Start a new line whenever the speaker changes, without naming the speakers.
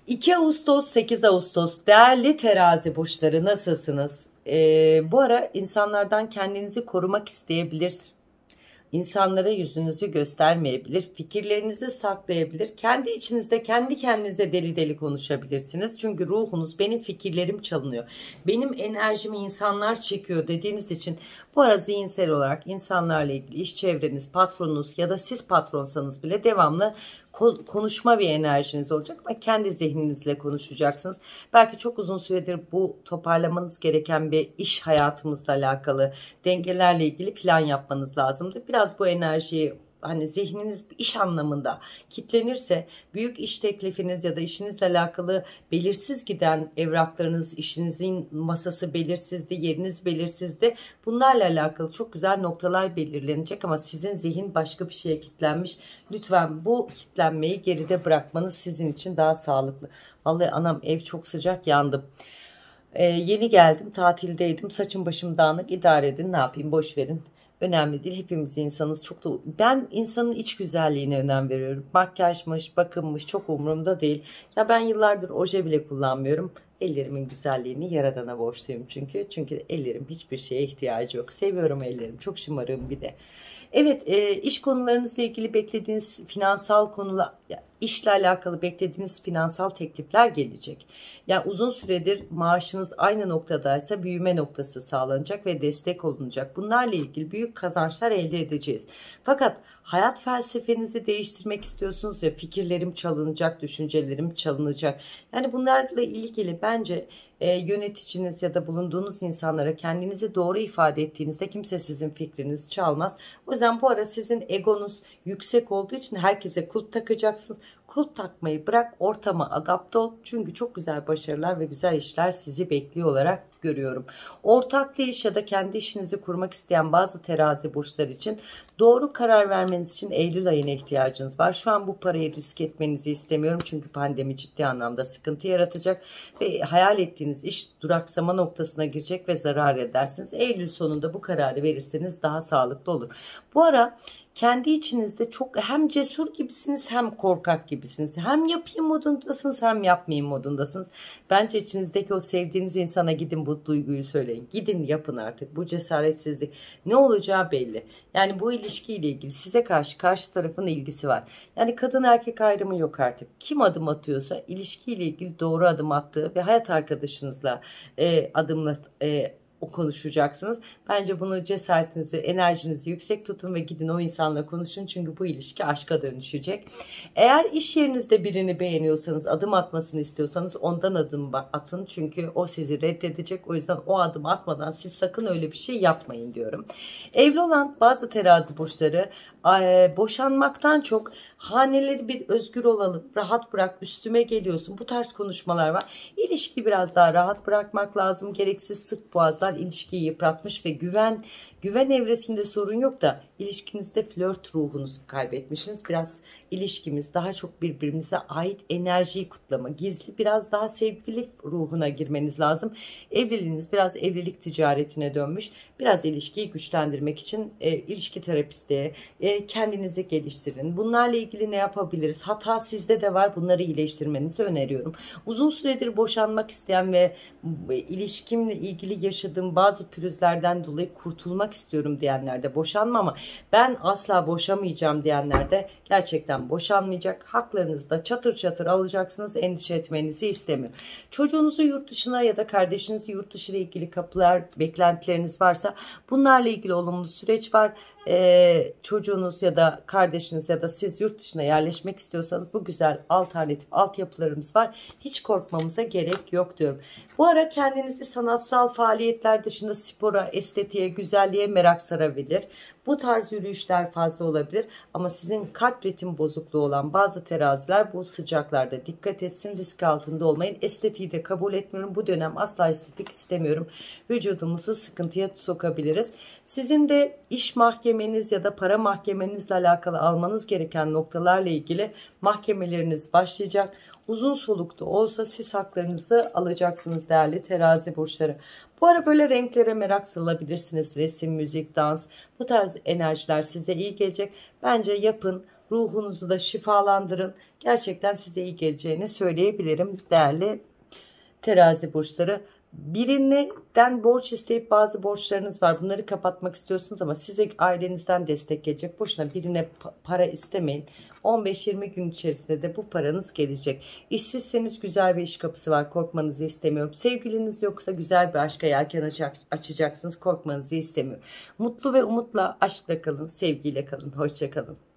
2 Ağustos 8 Ağustos değerli terazi burçları nasılsınız? Bu ara insanlardan kendinizi korumak isteyebilirsiniz. İnsanlara yüzünüzü göstermeyebilir, fikirlerinizi saklayabilir. Kendi içinizde kendi kendinize deli deli konuşabilirsiniz. Çünkü ruhunuz benim fikirlerim çalınıyor, benim enerjimi insanlar çekiyor dediğiniz için bu ara zihinsel olarak insanlarla ilgili iş çevreniz, patronunuz ya da siz patronsanız bile devamlı konuşma bir enerjiniz olacak ama kendi zihninizle konuşacaksınız. Belki çok uzun süredir bu toparlamanız gereken bir iş hayatımızla alakalı dengelerle ilgili plan yapmanız lazımdı. Biraz bu enerjiyi hani zihniniz iş anlamında kitlenirse büyük iş teklifiniz ya da işinizle alakalı belirsiz giden evraklarınız, işinizin masası belirsizdi, yeriniz belirsizdi. Bunlarla alakalı çok güzel noktalar belirlenecek ama sizin zihin başka bir şeye kitlenmiş. Lütfen bu kitlenmeyi geride bırakmanız sizin için daha sağlıklı. Vallahi anam ev çok sıcak, yandım. Yeni geldim, tatildeydim, saçım başım dağınık, idare edin, ne yapayım, boş verin. Önemli değil, hepimiz insanız. Çok da ben insanın iç güzelliğine önem veriyorum. Makyajmış, bakımmış çok umurumda değil. Ya ben yıllardır oje bile kullanmıyorum. Ellerimin güzelliğini Yaradan'a borçluyum çünkü. Çünkü ellerim hiçbir şeye ihtiyacı yok. Seviyorum ellerim. Çok şımarığım bir de. Evet, iş konularınızla ilgili beklediğiniz finansal konular, işle alakalı beklediğiniz finansal teklifler gelecek. Yani uzun süredir maaşınız aynı noktadaysa büyüme noktası sağlanacak ve destek olunacak. Bunlarla ilgili büyük kazançlar elde edeceğiz. Fakat hayat felsefenizi değiştirmek istiyorsunuz ya, fikirlerim çalınacak, düşüncelerim çalınacak. Yani bunlarla ilgili bence yöneticiniz ya da bulunduğunuz insanlara kendinizi doğru ifade ettiğinizde kimse sizin fikrinizi çalmaz. O yüzden bu ara sizin egonuz yüksek olduğu için herkese kulp takacaksınız. Kulp takmayı bırak, ortama adapte ol. Çünkü çok güzel başarılar ve güzel işler sizi bekliyor olarak görüyorum. Ortaklı iş ya da kendi işinizi kurmak isteyen bazı terazi burçları için doğru karar vermeniz için Eylül ayına ihtiyacınız var. Şu an bu parayı risk etmenizi istemiyorum. Çünkü pandemi ciddi anlamda sıkıntı yaratacak ve hayal ettiğiniz iş duraksama noktasına girecek ve zarar edersiniz. Eylül sonunda bu kararı verirseniz daha sağlıklı olur. Bu ara kendi içinizde çok hem cesur gibisiniz hem korkak gibisiniz. Hem yapayım modundasınız hem yapmayayım modundasınız. Bence içinizdeki o sevdiğiniz insana gidin bu duyguyu söyleyin. Gidin yapın artık. Bu cesaretsizlik ne olacağı belli. Yani bu ilişkiyle ilgili size karşı tarafın ilgisi var. Yani kadın erkek ayrımı yok artık. Kim adım atıyorsa ilişkiyle ilgili doğru adım attığı ve hayat arkadaşınızla adımla o konuşacaksınız. Bence bunu cesaretinizi, enerjinizi yüksek tutun ve gidin o insanla konuşun. Çünkü bu ilişki aşka dönüşecek. Eğer iş yerinizde birini beğeniyorsanız, adım atmasını istiyorsanız ondan adım atın. Çünkü o sizi reddedecek. O yüzden o adım atmadan siz sakın öyle bir şey yapmayın diyorum. Evli olan bazı terazi burçları boşanmaktan çok haneleri bir özgür olalım, rahat bırak, üstüme geliyorsun. Bu tarz konuşmalar var. İlişki biraz daha rahat bırakmak lazım. Gereksiz sık boğazlar ilişkiyi yıpratmış ve güven evresinde sorun yok da ilişkinizde flört ruhunuzu kaybetmişsiniz. Biraz ilişkimiz daha çok birbirimize ait enerjiyi kutlama, gizli biraz daha sevgili ruhuna girmeniz lazım. Evliliğiniz biraz evlilik ticaretine dönmüş. Biraz ilişkiyi güçlendirmek için ilişki terapisti, kendinizi geliştirin. Bunlarla ilgili ne yapabiliriz? Hata sizde de var. Bunları iyileştirmenizi öneriyorum. Uzun süredir boşanmak isteyen ve ilişkimle ilgili yaşadığım bazı pürüzlerden dolayı kurtulmak istiyorum diyenler de boşanma ama ben asla boşamayacağım diyenler de gerçekten boşanmayacak. Haklarınızı da çatır çatır alacaksınız. Endişe etmenizi istemiyorum. Çocuğunuzu yurt dışına ya da kardeşinizi yurt dışı ile ilgili kapılar, beklentileriniz varsa bunlarla ilgili olumlu süreç var. Çocuğunuz ya da kardeşiniz ya da siz yurt dışına yerleşmek istiyorsanız bu güzel alternatif altyapılarımız var. Hiç korkmamıza gerek yok diyorum. Bu ara kendinizi sanatsal faaliyetler dışında spora, estetiğe, güzelliğe merak sarabilir. Bu tarz yürüyüşler fazla olabilir ama sizin kalp ritim bozukluğu olan bazı teraziler bu sıcaklarda dikkat etsin, risk altında olmayın. Estetiği de kabul etmiyorum. Bu dönem asla estetik istemiyorum. Vücudumuzu sıkıntıya sokabiliriz. Sizin de iş mahkemeniz ya da para mahkemenizle alakalı almanız gereken noktalarla ilgili mahkemeleriniz başlayacak. Uzun soluklu olsa siz haklarınızı alacaksınız değerli terazi burçları. Bu ara böyle renklere merak salabilirsiniz. Resim, müzik, dans, bu tarz enerjiler size iyi gelecek. Bence yapın. Ruhunuzu da şifalandırın. Gerçekten size iyi geleceğini söyleyebilirim değerli terazi burçları. Birinden borç isteyip bazı borçlarınız var. Bunları kapatmak istiyorsunuz ama size ailenizden destek gelecek. Boşuna birine para istemeyin. 15-20 gün içerisinde de bu paranız gelecek. İşsizseniz güzel bir iş kapısı var. Korkmanızı istemiyorum. Sevgiliniz yoksa güzel bir aşka yelken açacaksınız. Korkmanızı istemiyorum. Mutlu ve umutla, aşkla kalın, sevgiyle kalın. Hoşça kalın.